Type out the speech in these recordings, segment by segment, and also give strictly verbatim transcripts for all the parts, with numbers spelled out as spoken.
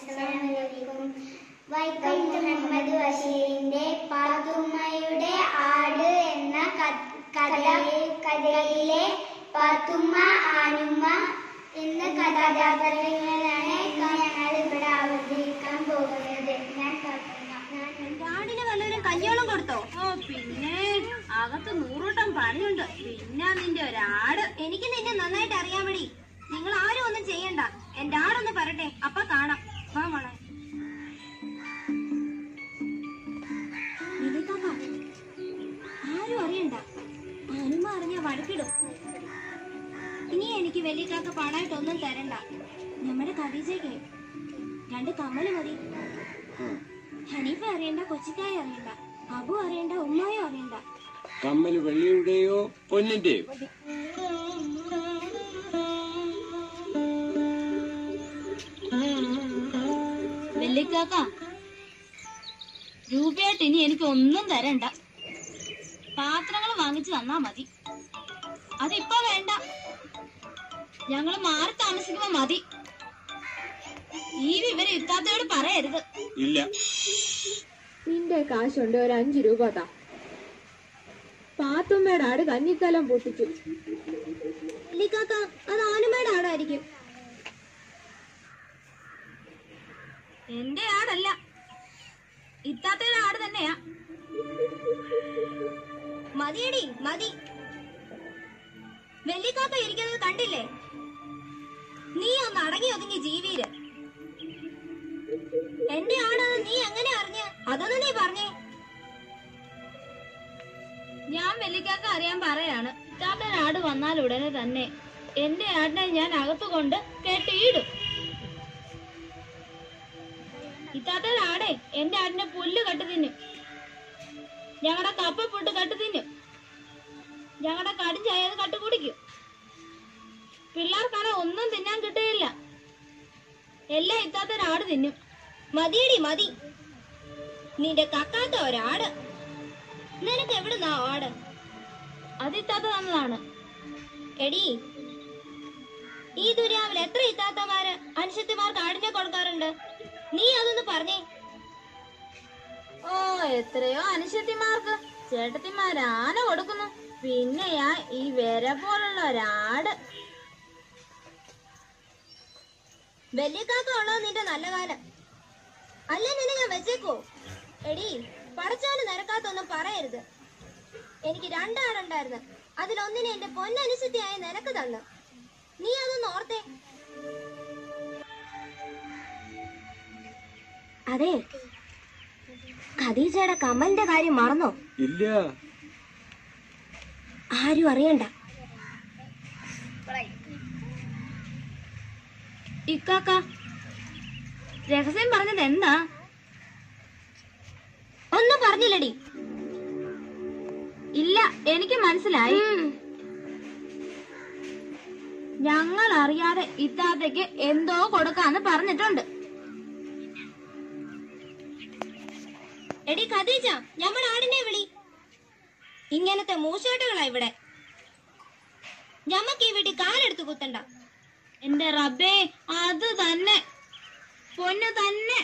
അസ്സലാമു വൈക്കം മുഹമ്മദ് ബഷീറിന്റെ പാത്തുമ്മയുടെ ആട് എന്ന കഥയിലെ പാത്തുമ്മ ആനുമ്മ എന്ന കഥാപാത്രങ്ങളാണ് ഞങ്ങൾ ഇവിടെ അവതരിക്കാൻ പോകുന്നത്. ആടിന് വല്ലവരും കഞ്ഞോളം കൊടുത്തോ? ഓ പിന്നെ അകത്ത് നൂറൂട്ടം പണിയുണ്ട്. പിന്നെ നിന്റെ ഒരാട് എനിക്ക് നിന്നെ നന്നായിട്ട് അറിയാൻ വേണ്ടി. നിങ്ങൾ ആരും ഒന്നും ചെയ്യണ്ട, എന്റെ ആടൊന്ന് പറട്ടെ, അപ്പൊ കാണാം. വാ മോളെ. ആരും അറിയണ്ട, ആനുമ്മ അറിഞ്ഞ വഴക്കിടും. ഇനി എനിക്ക് വലിയക്കാക്ക പണായിട്ടൊന്നും തരണ്ട. നമ്മുടെ ഖദീജയ്ക്ക് രണ്ട് കമ്മല് മതി. ഹനീഫ അറിയണ്ട, കൊച്ചിക്കായ അറിയണ്ട, അബു അറിയണ്ട, ഉമ്മായോ അറിയണ്ട. കമ്മല് വെള്ളിയുടെയോ പൊന്നിന്റെയോ? വെള്ളിക്കാക്ക, രൂപയായിട്ട് ഇനി എനിക്ക് ഒന്നും തരണ്ട. പാത്രങ്ങൾ വാങ്ങിച്ചു തന്നാ മതി. അതിപ്പോ വേണ്ട, ഞങ്ങള് മാറി താമസിക്കുമ്പോ മതി. ഈ വിവരം ഇത്താത്തയോട് പറയരുത്. ഇല്ല, നിന്റെ കാശുണ്ട്, ഒരു അഞ്ചു രൂപ താ. പാത്തുമ്മയുടെ ആട് കന്നിക്കാലം പൊട്ടിച്ചു. വെള്ളിക്കാക്ക, അത് ആനുമ്മയുടെ ആടായിരിക്കും. എന്റെ ആടല്ല, ഇത്താത്തയുടെ ആട് തന്നെയാ. മതിയടി മതി. വെള്ളിക്കാക്ക ഇരിക്കുന്നത് കണ്ടില്ലേ? നീ ഒന്ന് അടങ്ങി ഒതുങ്ങി ജീവിര്. എന്റെ ആടാണ് നീ എങ്ങനെ അറിഞ്ഞ? അതൊന്ന് നീ പറഞ്ഞേ. ഞാൻ വെള്ളിക്കാക്ക അറിയാൻ പറയാണ്. ഇത്താത്തയുടെ ആട് വന്നാൽ ഉടനെ തന്നെ എന്റെ ആടിനെ ഞാൻ അകത്തുകൊണ്ട് കെട്ടിയിടും. ഇത്താത്തയുടെ ആടേ എന്റെ ആടിനെ പുല്ല് കട്ട് തിന്നും, ഞങ്ങളുടെ കപ്പ പൊട്ട് കട്ട് തിന്നും, ഞങ്ങളുടെ കടിഞ്ചായത് കട്ട് കുടിക്കും. പിള്ളേർക്കാണെ ഒന്നും തിന്നാൻ കിട്ടുകയില്ല. എല്ലാം ഇത്താത്തൊരു ആട് തിന്നും. മതിയടി മതി. നിന്റെ കക്കാത്ത ഒരാട്. നിനക്ക് എവിടുന്നാ ആട്? അത് ഇത്താത്ത തന്നതാണ്. എടി, ഈ ദുര്യാവിൽ എത്ര ഇത്താത്തമാര് അനുഷ്യത്തിമാർക്ക് ആടിനെ കൊടുക്കാറുണ്ട്? നീ അതൊന്ന് പറഞ്ഞേ. ഓ, എത്രയോ അനുഷ്യത്തിമാർക്ക് ചേട്ടത്തിമാര് ആന കൊടുക്കുന്നു. പിന്നെയാ ഈ വര പോലുള്ള ഒരാട്. വെള്ളിക്കാക്ക ഉള്ളത് നിന്റെ നല്ല കാലം അല്ല. നിന്നെ ഞാൻ വെച്ചേക്കോ? എടി, പടച്ചാല് നിരക്കാത്തൊന്നും പറയരുത്. എനിക്ക് രണ്ടാടുണ്ടായിരുന്നു, അതിലൊന്നിനെ എന്റെ പൊന്നനുസൃതിയായി നിനക്ക് തന്നു. നീ അതൊന്ന് ഓർത്തേ. അതെ, ഖദീജയുടെ കമ്മലിന്റെ കാര്യം മറന്നോ? ഇല്ല, ആരും അറിയണ്ട. ഇക്കാക്ക, രഹസ്യം പറഞ്ഞത് എന്താ? ഒന്നും പറഞ്ഞില്ലടി. ഇല്ല, എനിക്ക് മനസ്സിലായി. ഞങ്ങൾ അറിയാതെ ഇത്താത്തയ്ക്ക് എന്തോ കൊടുക്കാന്ന് പറഞ്ഞിട്ടുണ്ട്. എടി ഖദീജ, ഞമ്മടെ ആടിനെ വിളി. ഇങ്ങനത്തെ മൂശേട്ടുകളാ ഇവിടെ. ഞമ്മക്ക് ഈ വീട്ടിൽ കാലെടുത്ത് കുത്തണ്ട. എന്റെ റബ്ബേ, അത് തന്നെ, പൊന്നു തന്നെ.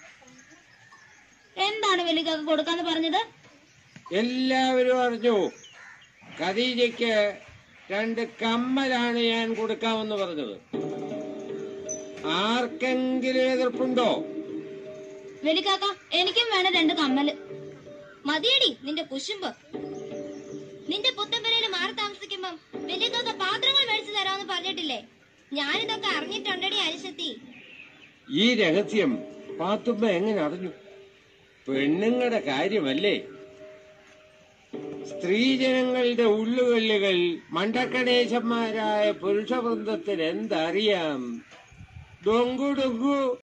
എന്താണ് വെള്ളിക്കാക്ക കൊടുക്കാന്ന് പറഞ്ഞത്? എല്ലാവരും അറിഞ്ഞു. ഖദീജയ്ക്ക് രണ്ട് കമ്മലാണ് ഞാൻ കൊടുക്കാമെന്ന് പറഞ്ഞത്. ആർക്കെങ്കിലും എതിർപ്പുണ്ടോ? വെള്ളിക്കാക്ക, എനിക്കും വേണം രണ്ട് കമ്മല്. മതിയടി നിന്റെ കുശുമ്പ്. നിന്റെ പുത്തമ്പരയില് മാറി താമസിക്കുമ്പം വെള്ളിക്കാക്ക പാത്രങ്ങൾ മേടിച്ചു തരാമെന്ന് പറഞ്ഞിട്ടില്ലേ? ഞാനിതൊക്കെ അറിഞ്ഞിട്ടുണ്ടടി അനുശത്തി. ഈ രഹസ്യം പാത്തുമ്മ എങ്ങനെ അറിഞ്ഞു? പെണ്ണുങ്ങളുടെ കാര്യമല്ലേ. സ്ത്രീജനങ്ങളുടെ ഉള്ളുകള്ളികൾ മണ്ടക്കടേശന്മാരായ പുരുഷവൃന്ദത്തിന് എന്തറിയാം? ഡൊങ്കു ഡൊങ്കു.